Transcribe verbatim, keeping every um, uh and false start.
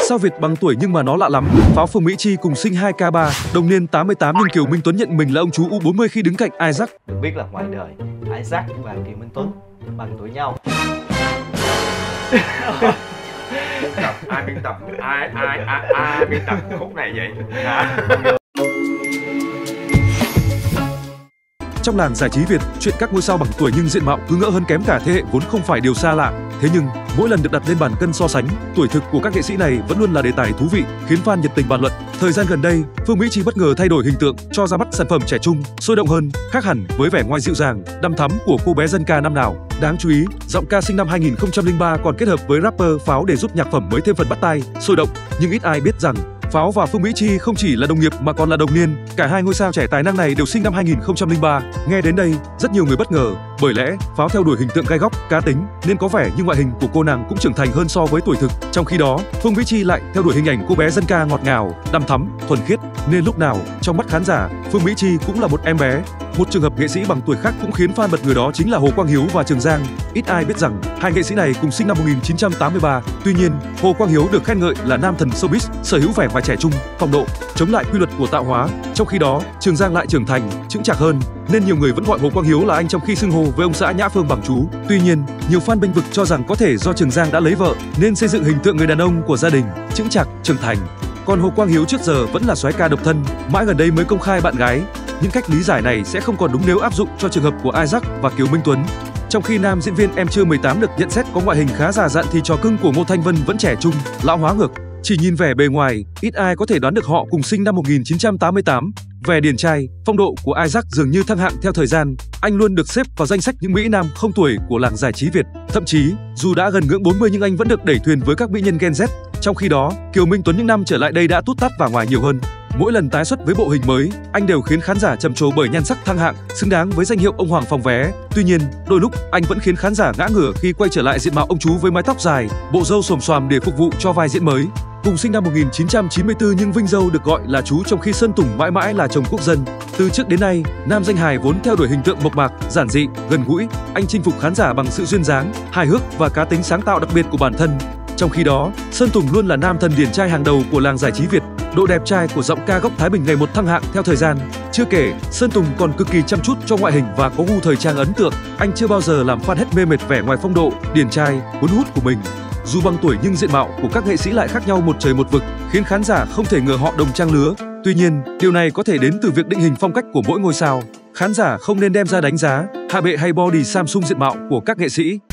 sao Việt bằng tuổi nhưng mà nó lạ lắm. Pháo Phương Mỹ Chi cùng sinh hai k ba, đồng niên tám mươi tám nhưng Kiều Minh Tuấn nhận mình là ông chú U bốn mươi khi đứng cạnh Isaac. Được biết là ngoài đời, Isaac và Kiều Minh Tuấn bằng tuổi nhau. Tập ai biên tập ai ai ai ai biên tập khúc này vậy hả? Trong làng giải trí Việt, chuyện các ngôi sao bằng tuổi nhưng diện mạo cứ ngỡ hơn kém cả thế hệ vốn không phải điều xa lạ. Thế nhưng, mỗi lần được đặt lên bàn cân so sánh, tuổi thực của các nghệ sĩ này vẫn luôn là đề tài thú vị, khiến fan nhiệt tình bàn luận. Thời gian gần đây, Phương Mỹ Chi bất ngờ thay đổi hình tượng, cho ra mắt sản phẩm trẻ trung, sôi động hơn, khác hẳn với vẻ ngoài dịu dàng, đăm thắm của cô bé dân ca năm nào. Đáng chú ý, giọng ca sinh năm hai nghìn không trăm lẻ ba còn kết hợp với rapper Pháo để giúp nhạc phẩm mới thêm phần bắt tai, sôi động. Nhưng ít ai biết rằng Pháo và Phương Mỹ Chi không chỉ là đồng nghiệp mà còn là đồng niên. Cả hai ngôi sao trẻ tài năng này đều sinh năm hai nghìn không trăm lẻ ba. Nghe đến đây, rất nhiều người bất ngờ, bởi lẽ Pháo theo đuổi hình tượng gai góc, cá tính nên có vẻ như ngoại hình của cô nàng cũng trưởng thành hơn so với tuổi thực. Trong khi đó, Phương Mỹ Chi lại theo đuổi hình ảnh cô bé dân ca ngọt ngào, đăm thắm, thuần khiết, nên lúc nào trong mắt khán giả, Phương Mỹ Chi cũng là một em bé. Một trường hợp nghệ sĩ bằng tuổi khác cũng khiến fan bật người, đó chính là Hồ Quang Hiếu và Trường Giang. Ít ai biết rằng hai nghệ sĩ này cùng sinh năm một nghìn chín trăm tám mươi ba. Tuy nhiên, Hồ Quang Hiếu được khen ngợi là nam thần showbiz, sở hữu vẻ ngoài trẻ trung, phong độ, chống lại quy luật của tạo hóa. Trong khi đó, Trường Giang lại trưởng thành, chững chạc hơn, nên nhiều người vẫn gọi Hồ Quang Hiếu là anh trong khi xưng hô với ông xã Nhã Phương bằng chú. Tuy nhiên, nhiều fan bênh vực cho rằng có thể do Trường Giang đã lấy vợ nên xây dựng hình tượng người đàn ông của gia đình, chững chạc, trưởng thành. Còn Hồ Quang Hiếu trước giờ vẫn là soái ca độc thân, mãi gần đây mới công khai bạn gái. Những cách lý giải này sẽ không còn đúng nếu áp dụng cho trường hợp của Isaac và Kiều Minh Tuấn. Trong khi nam diễn viên Em Chưa mười tám được nhận xét có ngoại hình khá già dặn thì trò cưng của Ngô Thanh Vân vẫn trẻ trung, lão hóa ngược. Chỉ nhìn vẻ bề ngoài, ít ai có thể đoán được họ cùng sinh năm một nghìn chín trăm tám mươi tám. Vẻ điển trai, phong độ của Isaac dường như thăng hạng theo thời gian. Anh luôn được xếp vào danh sách những mỹ nam không tuổi của làng giải trí Việt. Thậm chí, dù đã gần ngưỡng bốn mươi nhưng anh vẫn được đẩy thuyền với các mỹ nhân Gen Z. Trong khi đó, Kiều Minh Tuấn những năm trở lại đây đã tút tát và ngoài nhiều hơn. Mỗi lần tái xuất với bộ hình mới, anh đều khiến khán giả trầm trồ bởi nhan sắc thăng hạng, xứng đáng với danh hiệu ông hoàng phòng vé. Tuy nhiên, đôi lúc anh vẫn khiến khán giả ngã ngửa khi quay trở lại diện mạo ông chú với mái tóc dài, bộ râu xồm xoàm để phục vụ cho vai diễn mới. Cùng sinh năm một nghìn chín trăm chín mươi tư nhưng Vinh Dâu được gọi là chú trong khi Sơn Tùng mãi mãi là chồng quốc dân. Từ trước đến nay, nam danh hài vốn theo đuổi hình tượng mộc mạc, giản dị, gần gũi. Anh chinh phục khán giả bằng sự duyên dáng, hài hước và cá tính sáng tạo đặc biệt của bản thân. Trong khi đó, Sơn Tùng luôn là nam thần điển trai hàng đầu của làng giải trí Việt. Độ đẹp trai của giọng ca gốc Thái Bình ngày một thăng hạng theo thời gian. Chưa kể, Sơn Tùng còn cực kỳ chăm chút cho ngoại hình và có gu thời trang ấn tượng. Anh chưa bao giờ làm fan hết mê mệt vẻ ngoài phong độ, điển trai, cuốn hút của mình. Dù bằng tuổi nhưng diện mạo của các nghệ sĩ lại khác nhau một trời một vực, khiến khán giả không thể ngờ họ đồng trang lứa. Tuy nhiên, điều này có thể đến từ việc định hình phong cách của mỗi ngôi sao. Khán giả không nên đem ra đánh giá, hạ bệ hay body Samsung diện mạo của các nghệ sĩ.